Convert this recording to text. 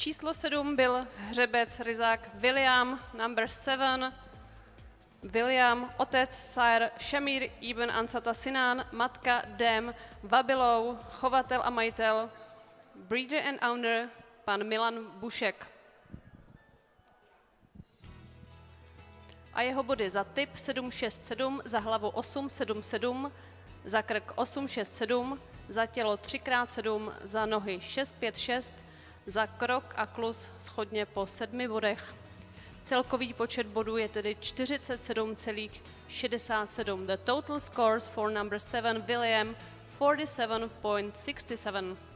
Číslo 7 byl hřebec Ryzák William, number 7. William, otec Sir Shamir ibn Ansata Sinan, matka Dem Vabilou, chovatel a majitel, breeder and owner, pan Milan Bušek. A jeho body za typ 767, za hlavu 877, za krk 867, za tělo 3x7, za nohy 656, za krok a klus shodně po 7 bodech. Celkový počet bodů je tedy 47,67. The total scores for number 7 William 47.67.